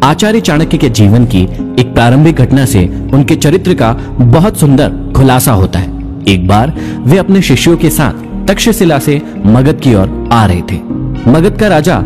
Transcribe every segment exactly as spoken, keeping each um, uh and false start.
आचार्य चाणक्य के जीवन की एक प्रारंभिक घटना से उनके चरित्र का बहुत सुंदर खुलासा होता है। एक बार वे अपने शिष्यों के साथ तक्षशिला से मगध की ओर आ रहे थे। मगध का राजा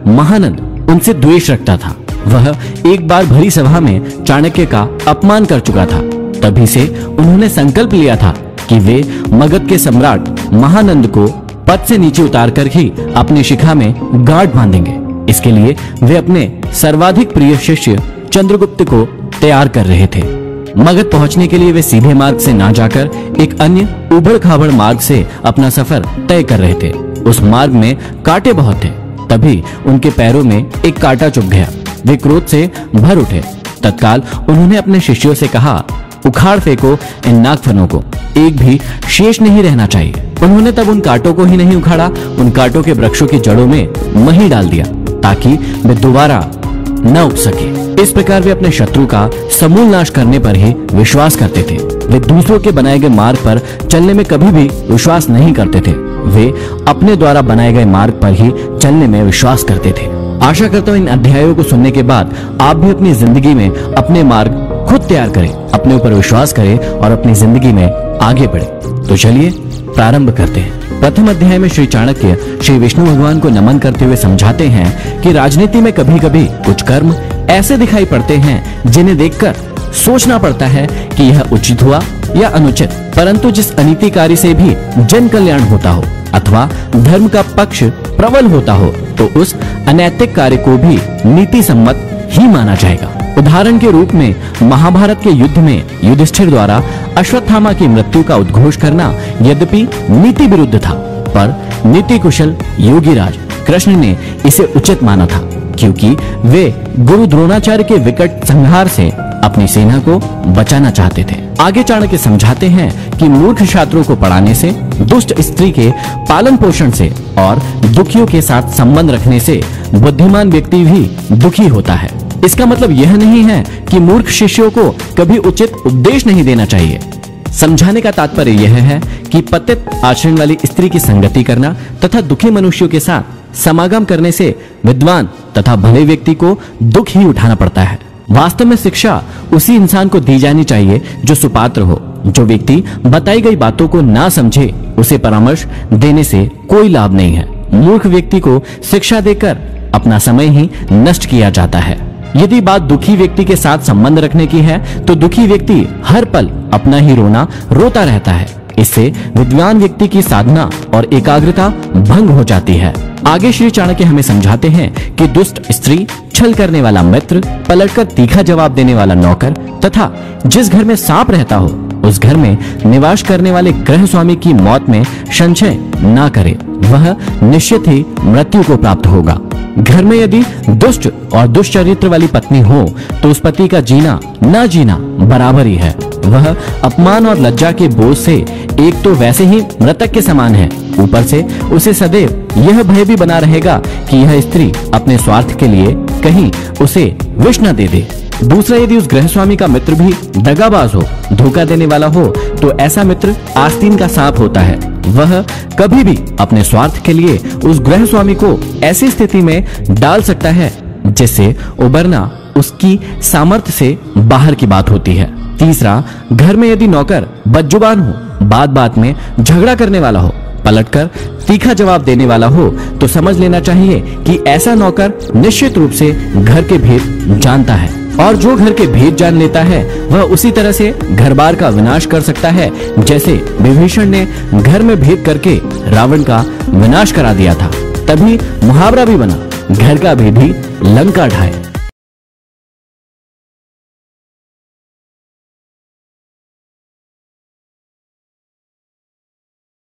महानंद उनसे द्वेष रखता था। वह एक बार भरी सभा में चाणक्य का अपमान कर चुका था। तभी से उन्होंने संकल्प लिया था कि वे मगध के सम्राट महानंद को पद से नीचे उतार कर ही अपनी शिखा में गांठ बांधेंगे। इसके लिए वे अपने सर्वाधिक प्रिय शिष्य चंद्रगुप्त को तैयार कर रहे थे। मगध पहुंचने के लिए वे सीधे मार्ग से ना जाकर एक अन्य उबड़ खाबड़ मार्ग से अपना सफर तय कर रहे थे। उस मार्ग में कांटे बहुत थे। तभी उनके पैरों में एक कांटा चुभ गया। वे क्रोध से भर उठे। तत्काल उन्होंने अपने शिष्यों से कहा, उखाड़ फेंको इन नागफनों को, एक भी शेष नहीं रहना चाहिए। उन्होंने तब उन कांटों को ही नहीं उखाड़ा, उन कांटों के वृक्षों की जड़ों में मही डाल दिया ताकि वे दोबारा न उग सके। इस प्रकार वे अपने शत्रु का समूल नाश करने पर ही विश्वास करते थे। वे दूसरों के बनाए गए मार्ग पर चलने में कभी भी विश्वास नहीं करते थे। वे अपने द्वारा बनाए गए मार्ग पर ही चलने में विश्वास करते थे। आशा करता हूँ इन अध्यायों को सुनने के बाद आप भी अपनी जिंदगी में अपने मार्ग खुद तैयार करें, अपने ऊपर विश्वास करें और अपनी जिंदगी में आगे बढ़े। तो चलिए प्रारंभ करते हैं। प्रथम अध्याय में श्री चाणक्य श्री विष्णु भगवान को नमन करते हुए समझाते हैं कि राजनीति में कभी कभी कुछ कर्म ऐसे दिखाई पड़ते हैं जिन्हें देखकर सोचना पड़ता है कि यह उचित हुआ या अनुचित, परंतु जिस अनीतिकारी से भी जन कल्याण होता हो अथवा धर्म का पक्ष प्रबल होता हो तो उस अनैतिक कार्य को भी नीति सम्मत ही माना जाएगा। उदाहरण के रूप में महाभारत के युद्ध में युधिष्ठिर द्वारा अश्वत्थामा की मृत्यु का उद्घोष करना यद्यपि नीति विरुद्ध था, पर नीति कुशल योगीराज कृष्ण ने इसे उचित माना था, क्योंकि वे गुरु द्रोणाचार्य के विकट संहार से अपनी सेना को बचाना चाहते थे। आगे चाणक्य समझाते हैं कि मूर्ख छात्रों को पढ़ाने से, दुष्ट स्त्री के पालन पोषण से और दुखियों के साथ संबंध रखने से बुद्धिमान व्यक्ति भी दुखी होता है। इसका मतलब यह नहीं है कि मूर्ख शिष्यों को कभी उचित उपदेश नहीं देना चाहिए। समझाने का तात्पर्य यह है कि पतित आचरण वाली स्त्री की संगति करना तथा दुखी मनुष्यों के साथ समागम करने से विद्वान तथा भले व्यक्ति को दुख ही उठाना पड़ता है। वास्तव में शिक्षा उसी इंसान को दी जानी चाहिए जो सुपात्र हो। जो व्यक्ति बताई गई बातों को ना समझे उसे परामर्श देने से कोई लाभ नहीं है। मूर्ख व्यक्ति को शिक्षा देकर अपना समय ही नष्ट किया जाता है। यदि बात दुखी व्यक्ति के साथ संबंध रखने की है तो दुखी व्यक्ति हर पल अपना ही रोना रोता रहता है। इससे विद्वान व्यक्ति की साधना और एकाग्रता भंग हो जाती है। आगे श्री चाणक्य हमें समझाते हैं कि दुष्ट स्त्री, छल करने वाला मित्र, पलटकर तीखा जवाब देने वाला नौकर तथा जिस घर में सांप रहता हो उस घर में निवास करने वाले गृह स्वामी की मौत में संशय ना करे, वह निश्चित ही मृत्यु को प्राप्त होगा। घर में यदि दुष्ट और दुष्चरित्र वाली पत्नी हो तो उस पति का जीना ना जीना बराबर ही है। वह अपमान और लज्जा के बोझ से एक तो वैसे ही मृतक के समान है, ऊपर से उसे सदैव यह भय भी बना रहेगा कि यह स्त्री अपने स्वार्थ के लिए कहीं उसे विष न दे दे। दूसरा, यदि उस गृह स्वामी का मित्र भी दगाबाज हो, धोखा देने वाला हो तो ऐसा मित्र आस्तीन का सांप होता है। वह कभी भी अपने स्वार्थ के लिए उस गृह स्वामी को ऐसी स्थिति में डाल सकता है जिससे उबरना उसकी सामर्थ्य से बाहर की बात होती है। तीसरा, घर में यदि नौकर बदजुबान हो, बात बात में झगड़ा करने वाला हो, पलटकर तीखा जवाब देने वाला हो तो समझ लेना चाहिए कि ऐसा नौकर निश्चित रूप से घर के भेद जानता है, और जो घर के भेद जान लेता है वह उसी तरह से घर बार का विनाश कर सकता है जैसे विभीषण ने घर में भेद करके रावण का विनाश करा दिया था। तभी मुहावरा भी बना, घर का भेदी लंका ढाए।